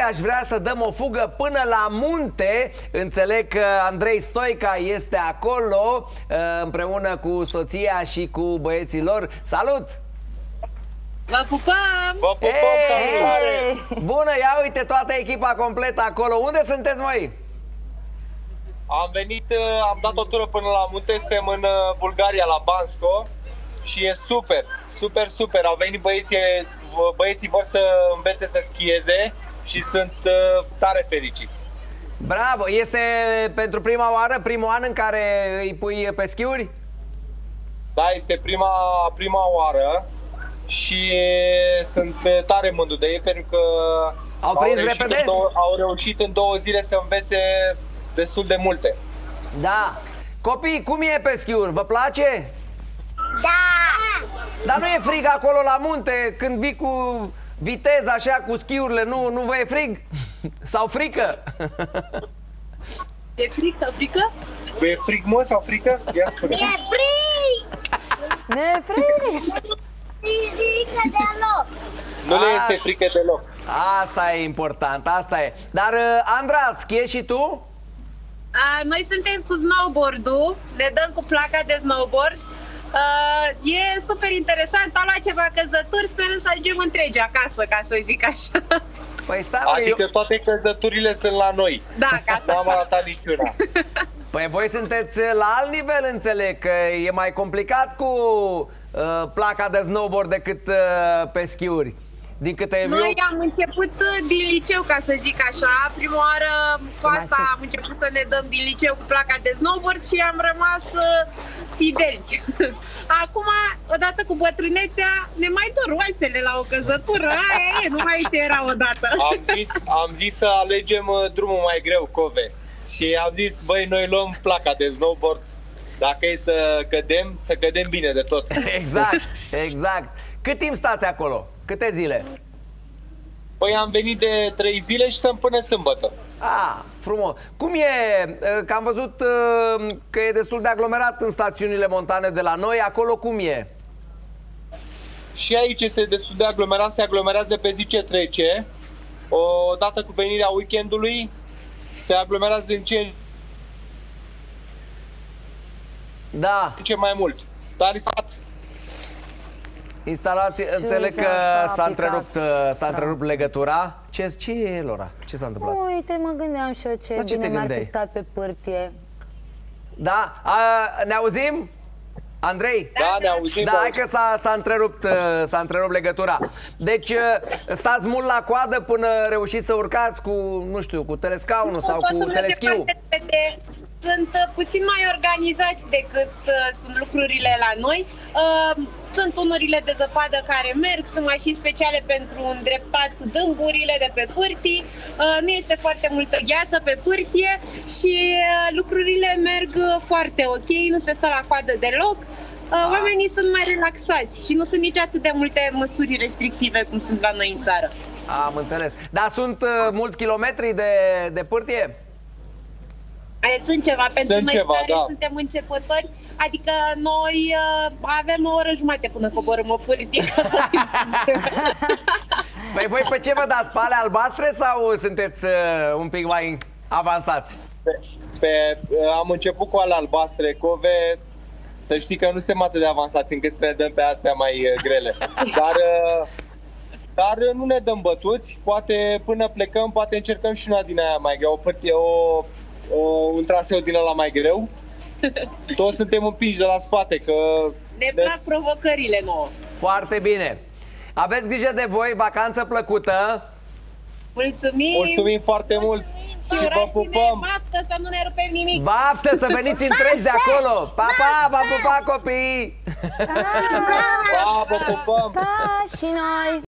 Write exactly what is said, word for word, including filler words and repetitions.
aș vrea să dăm o fugă până la munte. Înțeleg că Andrei Stoica este acolo împreună cu soția și cu băieții lor. Salut! Vă pupăm! Vă pupăm, salutare! Bună, ia uite toată echipa completă acolo. Unde sunteți, măi? Am venit, am dat o tură până la munte, suntem în Bulgaria, la Bansko. Și e super, super, super. Au venit băieții, băieții vor să învețe să schieze și sunt uh, tare fericiți. Bravo! Este pentru prima oară, primul an în care îi pui pe schiuri? Da, este prima, prima oară și sunt tare mândru de ei pentru că au, prins au, reușit repede? În două, au reușit în două zile să învețe destul de multe. Da. Copii, cum e pe schiuri? Vă place? Da! Dar nu e frig acolo la munte când vii cu viteză așa cu schiurile, nu, nu vă e frig? Sau frică? E frig sau frică? Păi e frig, mă, sau frică? Ia spune. E frig! Nu e frig! Frică deloc! Nu le A... este frică deloc. Asta e important, asta e. Dar, Andra, schiezi și tu? A, noi suntem cu snowboard-ul, ne dăm cu placa de snowboard. Uh, e super interesant, am luat ceva căzături, sperăm să ajungem întregi acasă, ca să zic așa. Păi stai, Adică eu... toate căzăturile sunt la noi. Da, ca să... Nu am arătat niciuna. Păi voi sunteți la alt nivel, înțeleg, că e mai complicat cu uh, placa de snowboard decât uh, pe schiuri. Din câte Noi eu... am început din liceu, ca să zic așa. Prima oară cu asta am început să ne dăm din liceu cu placa de snowboard și am rămas fideli. Acum, odată cu bătrânețea, ne mai dor oasele la o căzătură. Aia e, nu mai ce era odată. Am zis, am zis să alegem drumul mai greu, Cove. Și am zis, băi, noi luăm placa de snowboard. Dacă e să cădem, să cădem bine de tot. Exact, exact. Cât timp stați acolo? Câte zile? Păi am venit de trei zile și stăm până sâmbătă. Ah, frumos. Cum e? Că am văzut că e destul de aglomerat în stațiunile montane de la noi. Acolo cum e? Și aici este destul de aglomerat, se aglomerează pe zi ce trece. Odată cu venirea weekendului se aglomerează din ce Da. ce mai mult. Dar Instalație, înțeleg că s-a întrerupt, s-a întrerupt legătura. Ce, ce e, Lora? Ce s-a întâmplat? Uite, mă gândeam și eu ce, ce bine te mi-ar fi gândeai? stat pe pârtie. Da? A, ne auzim? Andrei? Da, ne auzim. Da, hai că s-a întrerupt, s-a întrerupt legătura. Deci stați mult la coadă până reușiți să urcați cu, nu știu, cu telescaunul sau cu teleschiul. Sunt puțin mai organizați decât uh, sunt lucrurile la noi. Uh, sunt tunurile de zăpadă care merg, sunt mașini speciale pentru îndreptat dâmburile de pe pârtii. Uh, nu este foarte multă gheață pe pârtie și uh, lucrurile merg foarte ok, nu se stă la coadă deloc. Uh, oamenii sunt mai relaxați și nu sunt nici atât de multe măsuri restrictive cum sunt la noi în țară. Am înțeles. Dar sunt uh, mulți kilometri de, de pârtie? Sunt ceva, Sunt pentru noi ceva, care da. suntem începători, adică noi uh, avem o oră jumate până coborâm o pârtie. Păi voi pe ce vă dați? Pe ale albastre sau sunteți uh, un pic mai avansați? Pe, pe, am început cu ale albastre, Cove, să știi că nu suntem atât de avansați încât să ne dăm pe astea mai uh, grele. Dar, uh, dar nu ne dăm bătuți, poate până plecăm, poate încercăm și una din aia mai greu, o pârtie, o... O, un traseu din ăla mai greu. Toți suntem împinși de la spate că Ne plac provocările nouă. Foarte bine. Aveți grijă de voi, vacanță plăcută. Mulțumim. Mulțumim foarte mult. Și vă pupăm. Baftă să nu ne rupem nimic. Baftă să veniți întregi de acolo. Pa, pa, v-am pupat, copii. Pa, vă pupăm. Pa, și noi!